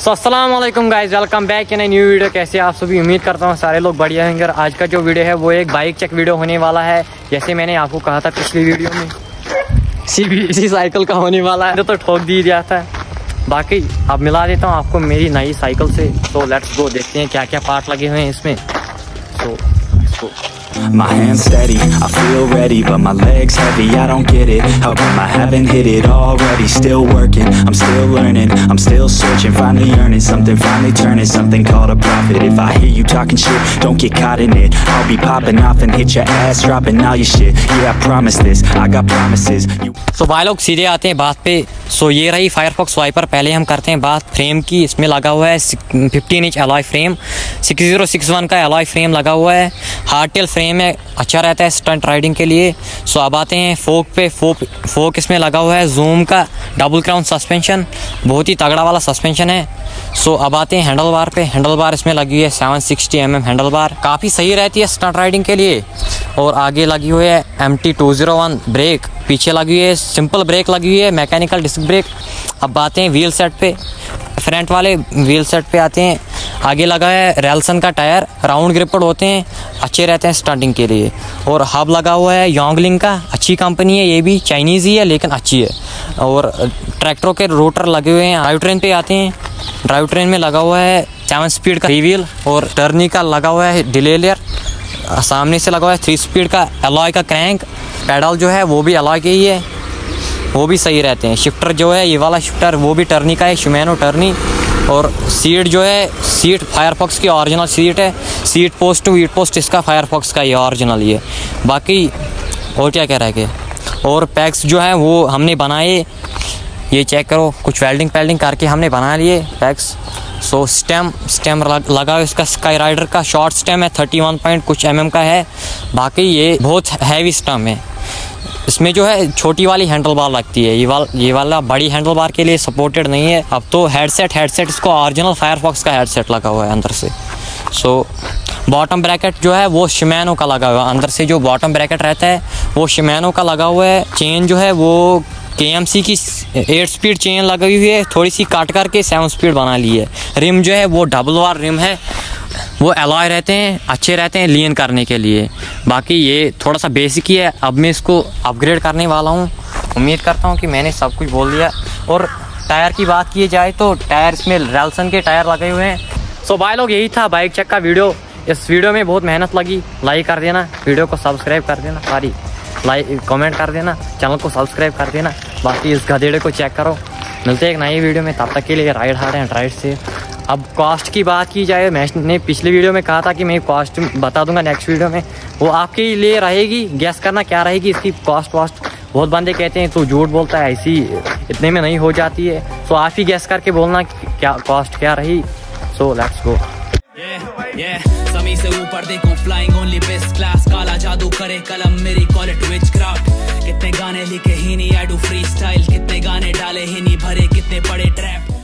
सो अस्सलाम वालेकुम guys, welcome back in a new video. कैसे आप सभी, उम्मीद करता हूँ सारे लोग बढ़िया होंगे। आज का जो वीडियो है वो एक बाइक चेक वीडियो होने वाला है। जैसे मैंने आपको कहा था पिछली वीडियो में इसी साइकिल का होने वाला है, तो ठोक दिया था। बाकी अब मिला देता हूँ आपको मेरी नई साइकिल से। तो लेट्स गो, देखते हैं क्या क्या पार्ट लगे हुए हैं इसमें। सो My hands steady, I feel ready, but my legs heavy, I don't get it. How come I haven't hit it already? Still working, I'm still learning, I'm still searching, finally earning something, finally turning something called a profit. If I hear you talking shit, don't get caught in it. I'll be popping off and hit your ass, dropping all your shit. Yeah, I promise this, I got promises. So भाई लोग सीधे आते हैं बात पे। सो ये रही Firefox wiper. पहले हम करते हैं बात फ्रेम की। इसमें लगा हुआ है 15 इंच एलॉय फ्रेम, 6061 का एलॉय फ्रेम लगा हुआ है। हार्ड टेल फ्रेम है, अच्छा रहता है स्टंट राइडिंग के लिए। सो अब आते हैं फोक पे। फोक इसमें लगा हुआ है जूम का डबल क्राउन सस्पेंशन, बहुत ही तगड़ा वाला सस्पेंशन है। सो अब आते हैं हैंडल बार पे। हैंडल बार इसमें लगी हुई है 760 mm हैंडल बार, काफ़ी सही रहती है स्टंट राइडिंग के लिए। और आगे लगी हुई है MT201 ब्रेक, पीछे लगी हुई है सिंपल ब्रेक लगी हुई है, मैकेनिकल डिस्क ब्रेक। अब आते हैं व्हील सेट पे। फ्रंट वाले व्हील सेट पे आते हैं। आगे लगा है रेल्सन का टायर, राउंड ग्रिपेड होते हैं, अच्छे रहते हैं स्टंटिंग के लिए। और हब लगा हुआ है योंगलिंग का, अच्छी कंपनी है, ये भी चाइनीज़ ही है लेकिन अच्छी है। और ट्रैक्टरों के रोटर लगे हुए हैं। ड्राइव ट्रेन पे आते हैं। ड्राइव ट्रेन में लगा हुआ है 7 स्पीड का व्हील और टर्नी का लगा हुआ है डिलेलियर। सामने से लगा हुआ है 3 स्पीड का एलॉय का क्रैंक। पैडल जो है वो भी एलॉय के ही है, वो भी सही रहते हैं। शिफ्टर जो है ये वाला शिफ्टर वो भी टर्नी का है, शिमेनो टर्नी। और सीट जो है, सीट फायरफॉक्स की ओरिजिनल सीट है। सीट पोस्ट टू वीट पोस्ट इसका फायरफॉक्स का ये ओरिजिनल ही है। बाकी और क्या कह रहा है कि और पैक्स जो है वो हमने बनाए, ये चेक करो, कुछ वेल्डिंग करके हमने बना लिए पैक्स। सो स्टेम लगा इसका स्काई राइडर का शॉर्ट स्टेम है, 31 पॉइंट कुछ mm का है। बाकी ये बहुत हैवी स्टेम है। इसमें जो है छोटी वाली हैंडल बार लगती है, ये वाला बड़ी हैंडल बार के लिए सपोर्टेड नहीं है। अब तो हेडसेट इसको ओरिजिनल फायरफॉक्स का हेडसेट लगा हुआ है अंदर से। सो बॉटम ब्रैकेट जो है वो शिमेनो का लगा हुआ है, अंदर से जो बॉटम ब्रैकेट रहता है वो शिमेनो का लगा हुआ है। चेन जो है वो KMC की 8 स्पीड चेन लगी हुई है, थोड़ी सी काट करके 7 स्पीड बना ली है। रिम जो है वो डबल वार रिम है, वो एलॉय रहते हैं, अच्छे रहते हैं लीन करने के लिए। बाकी ये थोड़ा सा बेसिक ही है, अब मैं इसको अपग्रेड करने वाला हूँ। उम्मीद करता हूँ कि मैंने सब कुछ बोल दिया। और टायर की बात की जाए तो टायर इसमें रेल्सन के टायर लगे हुए हैं। सो भाई लोग यही था बाइक चेक का वीडियो। इस वीडियो में बहुत मेहनत लगी। लाइक कर देना, वीडियो को सब्सक्राइब कर देना, सारी लाइक कमेंट कर देना, चैनल को सब्सक्राइब कर देना। बाकी इस गधेड़े को चेक करो। मिलते हैं एक नई वीडियो में, तब तक के लिए राइड हार्ड एंड राइड से। अब कॉस्ट की बात की जाए, मैंने पिछली वीडियो में कहा था कि मैं कॉस्ट बता दूंगा नेक्स्ट वीडियो में, वो आपके लिए रहेगी। गैस करना क्या रहेगी इसकी कॉस्ट वॉस्ट। बहुत बंदे कहते हैं तो झूठ बोलता है, ऐसी इतने में नहीं हो जाती है। सो आप ही गैस करके बोलना क्या कॉस्ट क्या रही। So let's go. से ऊपर देखो फ्लाइंग ओनली बेस्ट क्लास, काला जादू करे कलम मेरी कॉल इट विचक्राफ्ट। कितने गाने लिखे ही नहीं, आई डू फ्री स्टाइल, कितने गाने डाले ही नहीं भरे, कितने पड़े ट्रैप।